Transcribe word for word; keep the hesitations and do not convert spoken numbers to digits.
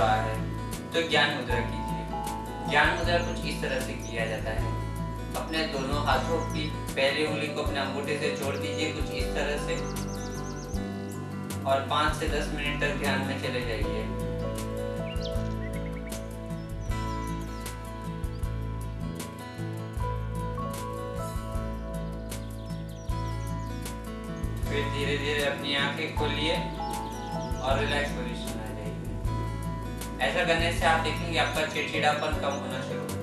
रहा है तो ज्ञान मुद्रा कीजिए। ज्ञान मुद्रा कुछ इस तरह से किया जाता है। अपने दोनों हाथों की पहली उंगली को अपने अंगूठे से जोड़ दीजिए कुछ इस तरह से और पाँच से दस मिनट तक ध्यान में चले जाइए। फिर धीरे धीरे अपनी आंखें खोलिए और रिलैक्स पोजीशन आ जाइए। ऐसा करने से आप देखेंगे आपका चिड़चिड़ापन कम होना शुरू हो